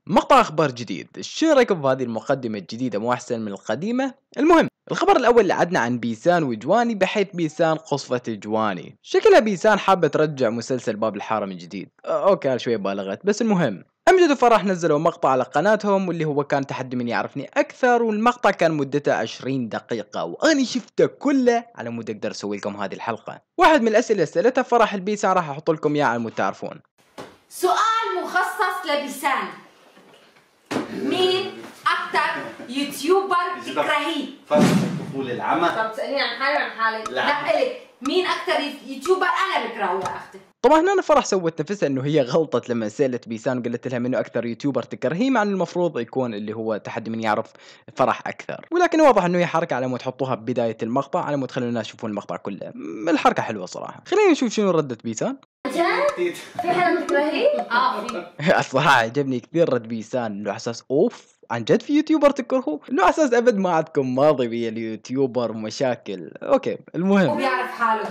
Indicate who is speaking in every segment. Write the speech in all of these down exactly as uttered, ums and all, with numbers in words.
Speaker 1: مقطع اخبار جديد، شو رايكم بهذه المقدمة الجديدة مو احسن من القديمة؟ المهم الخبر الاول اللي عدنا عن بيسان وجواني، بحيث بيسان قصفة جواني، شكلها بيسان حابة ترجع مسلسل باب الحارة من جديد. أه، اوكي شوي بالغت، بس المهم امجد وفرح نزلوا مقطع على قناتهم واللي هو كان تحدي من يعرفني اكثر، والمقطع كان مدته عشرين دقيقة وانا شفته كله على مود اقدر اسوي لكم هذه الحلقة. واحد من الاسئلة اللي سألتها فرح البيسان راح احط لكم اياه على مود تعرفون.
Speaker 2: سؤال مخصص لبيسان، مين أكتر يوتيوبر بتكرهيه؟
Speaker 3: فترة الطفولة العمى.
Speaker 2: طب تسأليني عن حالي وعن حالي؟
Speaker 3: لا
Speaker 2: إلك مين أكتر يوتيوبر أنا بكرهه يا أختي؟
Speaker 1: طبعا هنا فرح سوت نفسها انه هي غلطت لما سالت بيسان وقالت لها منو اكثر يوتيوبر تكرهيه، مع انه المفروض يكون اللي هو تحدي من يعرف فرح اكثر، ولكن واضح انه هي حركه على مود تحطوها ببدايه المقطع على مود تخلوا الناس يشوفون المقطع كله. م- الحركه حلوه صراحه. خلينا نشوف شنو ردت بيسان.
Speaker 2: جد؟ في حدا بتكرهيه؟ اه في.
Speaker 1: الصراحه عجبني كثير رد بيسان، انه اساس اوف عن جد في يوتيوبر تكرهه، انه اساس ابد ما عندكم ماضي بي اليوتيوبر ومشاكل. اوكي المهم
Speaker 2: وبيعرف حاله.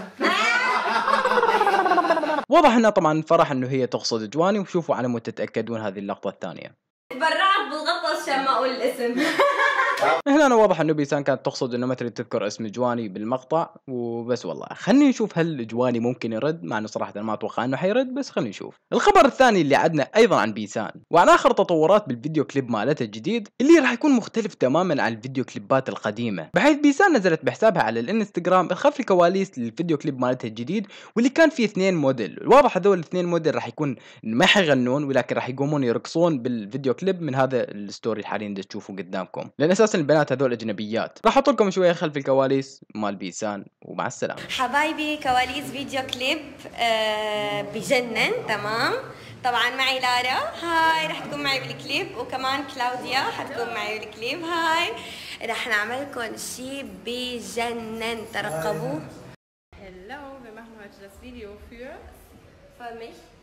Speaker 1: واضح انها طبعا فرح انه هي تقصد جواني، وشوفوا على مود تتاكدون هذه اللقطه الثانيه.
Speaker 2: تبرعت بالغطس عشان ما اقول الاسم.
Speaker 1: هنا أنا واضح انه بيسان كانت تقصد انه ما تريد تذكر اسم جواني بالمقطع وبس. والله خلينا نشوف هل جواني ممكن يرد، مع انه صراحه ما اتوقع انه حيرد، بس خلينا نشوف. الخبر الثاني اللي عدنا ايضا عن بيسان وعن اخر تطورات بالفيديو كليب مالته الجديد، اللي راح يكون مختلف تماما عن الفيديو كليبات القديمه، بحيث بيسان نزلت بحسابها على الانستغرام خلف الكواليس للفيديو كليب مالته الجديد، واللي كان فيه اثنين موديل. واضح هذول الاثنين موديل راح يكون ما حيغنون، ولكن راح يقومون يرقصون بالفيديو كليب من هذا الستوري الحالي اللي تشوفوه قدامكم، لان اساسا البنات هذول اجنبيات. راح احط لكم شويه خلف الكواليس مال بيسان ومع السلامه.
Speaker 4: حبايبي كواليس فيديو كليب آه بجنن. تمام، طبعا معي لارا، هاي رح تكون معي بالكليب، وكمان كلاوديا حتكون معي بالكليب. هاي رح نعمل لكم شيء بجنن، ترقبوه.
Speaker 5: Hallo, wir machen heute das Video für
Speaker 4: für mich